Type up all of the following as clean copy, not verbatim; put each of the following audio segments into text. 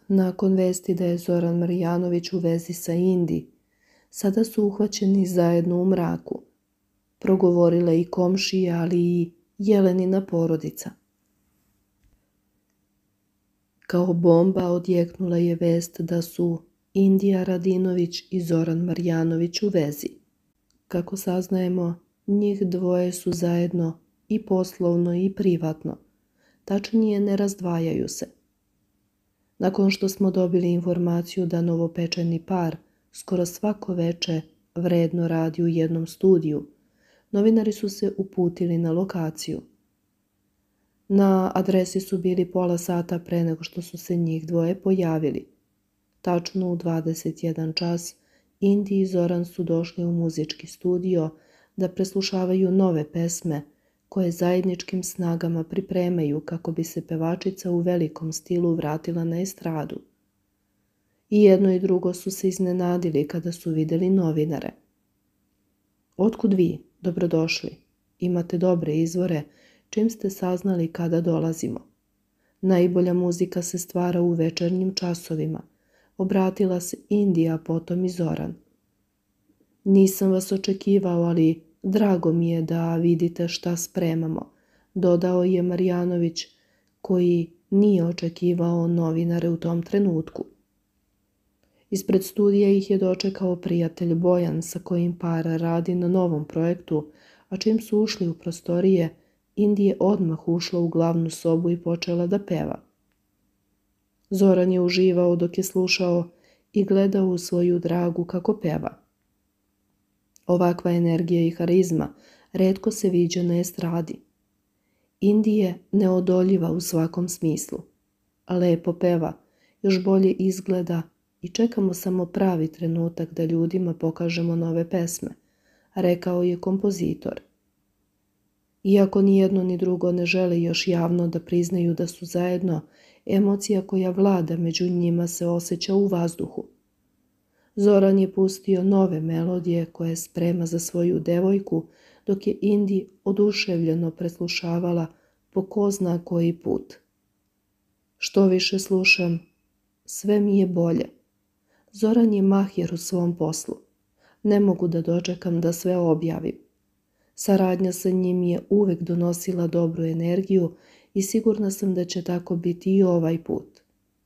Nakon vesti da je Zoran Marjanović u vezi sa Indi, sada su uhvaćeni zajedno u mraku. Progovorila i komšija, ali i Jelenina porodica. Kao bomba odjeknula je vest da su Indija Radinović i Zoran Marjanović u vezi. Kako saznajemo, njih dvoje su zajedno i poslovno i privatno. Tačnije, ne razdvajaju se. Nakon što smo dobili informaciju da novopečeni par skoro svako veče vredno radi u jednom studiju, novinari su se uputili na lokaciju. Na adresi su bili pola sata pre nego što su se njih dvoje pojavili. Tačno u 21 čas Indi i Zoran su došli u muzički studio da preslušavaju nove pesme koje zajedničkim snagama pripremaju kako bi se pevačica u velikom stilu vratila na estradu. I jedno i drugo su se iznenadili kada su vidjeli novinare. Otkud vi? Dobrodošli. Imate dobre izvore, čim ste saznali kada dolazimo. Najbolja muzika se stvara u večernjim časovima. Obratila se Indija, potom i Zoran. Nisam vas očekivao, ali drago mi je da vidite šta spremamo, dodao je Marjanović, koji nije očekivao novinare u tom trenutku. Ispred studija ih je dočekao prijatelj Bojan, sa kojim par radi na novom projektu, a čim su ušli u prostorije, Indi je odmah ušla u glavnu sobu i počela da peva. Zoran je uživao dok je slušao i gledao u svoju dragu kako peva. Ovakva energija i harizma retko se viđa na estradi. Indi je neodoljiva u svakom smislu. Lepo peva, još bolje izgleda i čekamo samo pravi trenutak da ljudima pokažemo nove pesme, rekao je kompozitor. Iako ni jedno ni drugo ne žele još javno da priznaju da su zajedno, emocija koja vlada među njima se osjeća u vazduhu. Zoran je pustio nove melodije koje sprema za svoju devojku, dok je Indi oduševljeno preslušavala po ko zna koji put. Što više slušam, sve mi je bolje. Zoran je mahir u svom poslu. Ne mogu da dočekam da sve objavim. Saradnja sa njim je uvek donosila dobru energiju i sigurna sam da će tako biti i ovaj put.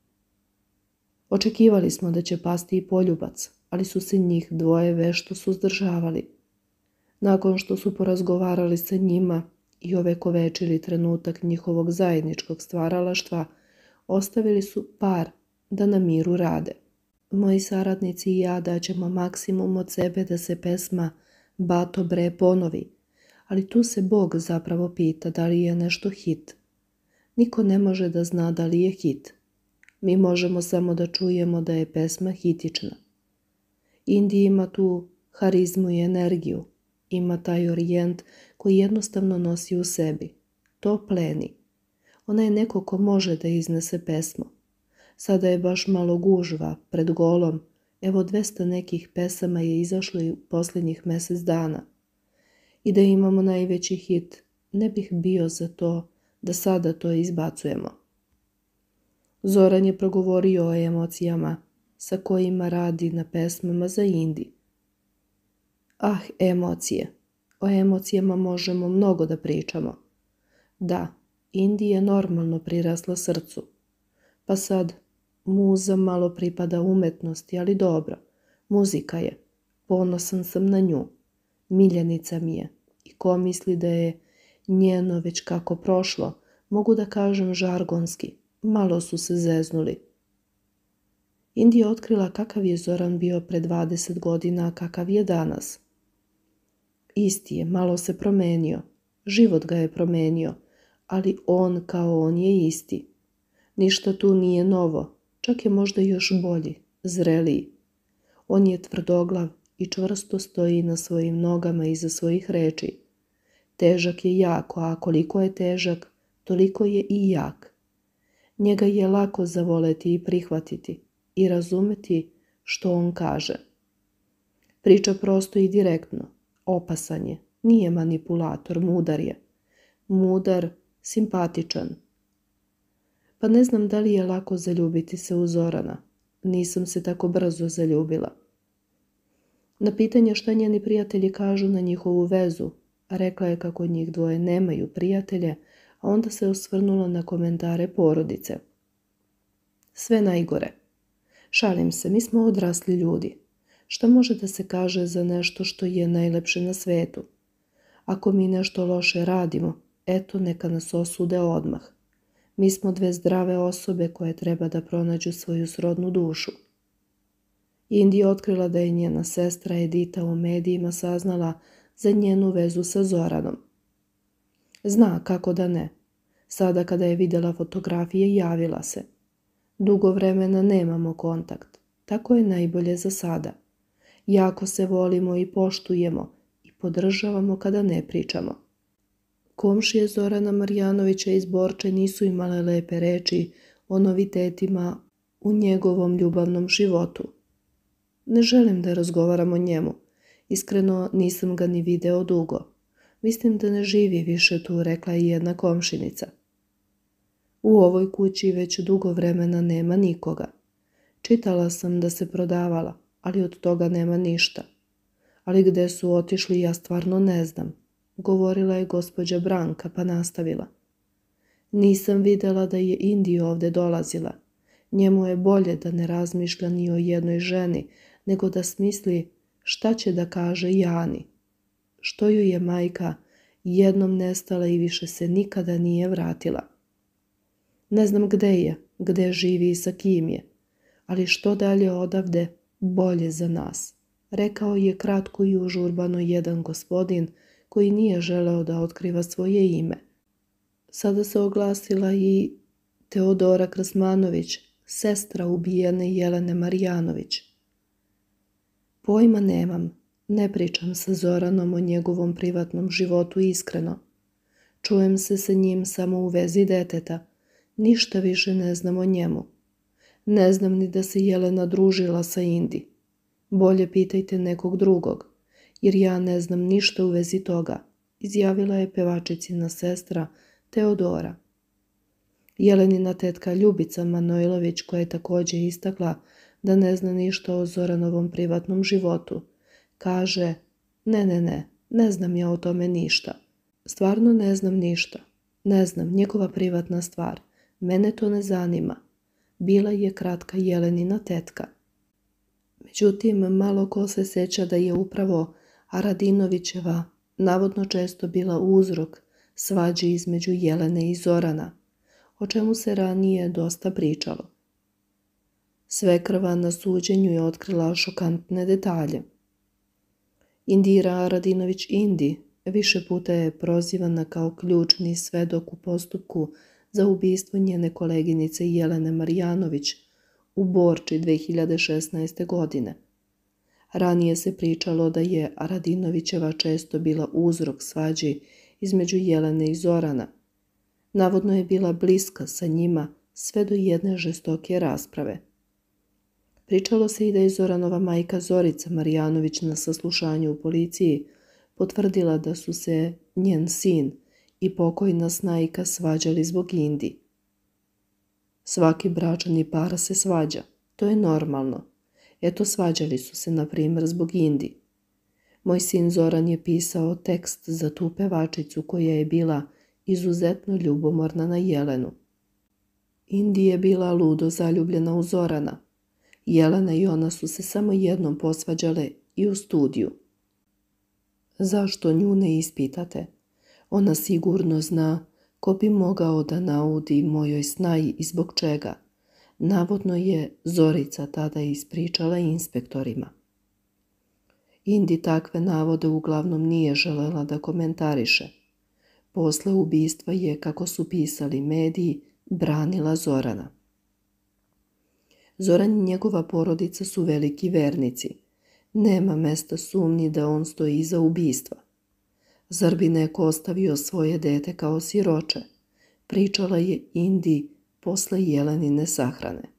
Očekivali smo da će pasti i poljubac, ali su se njih dvoje vešto suzdržavali. Nakon što su porazgovarali sa njima i ovekovečili trenutak njihovog zajedničkog stvaralaštva, ostavili su par da na miru rade. Moji saradnici i ja daćemo maksimum od sebe da se pesma Bato bre ponovi, ali tu se Bog zapravo pita da li je nešto hit. Niko ne može da zna da li je hit. Mi možemo samo da čujemo da je pesma hitična. Indi ima tu harizmu i energiju, ima taj orijent koji jednostavno nosi u sebi. To pleni. Ona je neko ko može da iznese pesmu. Sada je baš malo gužva pred golom. Evo 200 nekih pesama je izašlo i posljednjih mjesec dana. I da imamo najveći hit, ne bih bio za to da sada to izbacujemo. Zoran je progovorio o emocijama sa kojima radi na pesmama za Indi. Ah, emocije. O emocijama možemo mnogo da pričamo. Da, Indi je normalno prirasla srcu. Pa sad, muza malo pripada umetnosti, ali dobro. Muzika je. Ponosan sam na nju. Miljenica mi je. I ko misli da je njeno već kako prošlo, mogu da kažem žargonski. Malo su se zeznuli. Indi je otkrila kakav je Zoran bio pre 20 godina, a kakav je danas. Isti je, malo se promenio. Život ga je promenio, ali on kao on je isti. Ništa tu nije novo, čak je možda još bolji, zreliji. On je tvrdoglav i čvrsto stoji na svojim nogama iza svojih reči. Težak je jako, a koliko je težak, toliko je i jak. Njega je lako zavoleti i prihvatiti i razumeti što on kaže. Priča prosto i direktno, opasan je, nije manipulator, mudar je. Mudar, simpatičan. Pa ne znam da li je lako zaljubiti se u Zorana. Nisam se tako brzo zaljubila. Na pitanje šta njeni prijatelji kažu na njihovu vezu, rekla je kako njih dvoje nemaju prijatelje, a onda se osvrnula na komentare porodice. Sve najgore. Šalim se, mi smo odrasli ljudi. Šta može da se kaže za nešto što je najlepše na svetu? Ako mi nešto loše radimo, eto neka nas osude odmah. Mi smo dve zdrave osobe koje treba da pronađu svoju srodnu dušu. Indi je otkrila da je njena sestra Edita u medijima saznala za njenu vezu sa Zoranom. Zna kako da ne. Sada kada je vidjela fotografije javila se. Dugo vremena nemamo kontakt. Tako je najbolje za sada. Jako se volimo i poštujemo i podržavamo kada ne pričamo. Komšije Zorana Marjanovića iz Borče nisu imale lepe reči o novitetima u njegovom ljubavnom životu. Ne želim da razgovaram o njemu. Iskreno nisam ga ni video dugo. Mislim da ne živi više tu, rekla je jedna komšinica. U ovoj kući već dugo vremena nema nikoga. Čitala sam da se prodavala, ali od toga nema ništa. Ali gde su otišli ja stvarno ne znam, govorila je gospođa Branka pa nastavila. Nisam vidjela da je Indi ovdje dolazila. Njemu je bolje da ne razmišlja ni o jednoj ženi, nego da smisli šta će da kaže Jani. Što ju je majka jednom nestala i više se nikada nije vratila. Ne znam gde živi i sa kim je, ali što dalje odavde, bolje za nas, rekao je kratko i užurbano jedan gospodin koji nije želeo da otkriva svoje ime. Sada se oglasila i Teodora Krasmanović, sestra ubijene Jelene Marjanović. Pojma nemam, ne pričam sa Zoranom o njegovom privatnom životu iskreno. Čujem se sa njim samo u vezi deteta, ništa više ne znam o njemu. Ne znam ni da se Jelena družila sa Indi. Bolje pitajte nekog drugog, jer ja ne znam ništa u vezi toga, izjavila je pevačicina sestra Teodora. Jelenina tetka Ljubica Manojlović, koja je također istakla da ne zna ništa o Zoranovom privatnom životu, kaže: ne znam ja o tome ništa. Stvarno ne znam ništa. Ne znam, njegova privatna stvar. Mene to ne zanima. Bila je kratka Jelenina tetka. Međutim, malo ko se sjeća da je upravo Aradinovićeva navodno često bila uzrok svađi između Jelene i Zorana, o čemu se ranije dosta pričalo. Svekrva na suđenju je otkrila šokantne detalje. Indira Aradinović Indi više puta je prozivana kao ključni svedok u postupku za ubistvo njene koleginice Jelene Marjanović u Borči 2016. godine. Ranije se pričalo da je Aradinovićeva često bila uzrok svađi između Jelene i Zorana. Navodno je bila bliska sa njima sve do jedne žestoke rasprave. Pričalo se i da je Zoranova majka Zorica Marjanović na saslušanju u policiji potvrdila da su se njen sin i pokojna snajka svađali zbog Indi. Svaki bračni par se svađa, to je normalno. Eto, svađali su se, na primjer, zbog Indi. Moj sin Zoran je pisao tekst za tu pevačicu koja je bila izuzetno ljubomorna na Jelenu. Indi je bila ludo zaljubljena u Zorana. Jelena i ona su se samo jednom posvađale i u studiju. Zašto nju ne ispitate? Ona sigurno zna ko bi mogao da naudi mojoj snaji i zbog čega. Navodno je Zorica tada ispričala inspektorima. Indi takve navode uglavnom nije želela da komentariše. Posle ubistva je, kako su pisali mediji, branila Zorana. Zoran i njegova porodica su veliki vernici. Nema mesta sumnji da on stoji iza ubistva. Zar bi neko ostavio svoje dete kao siroče? Pričala je Indi posle Jelenine sahrane.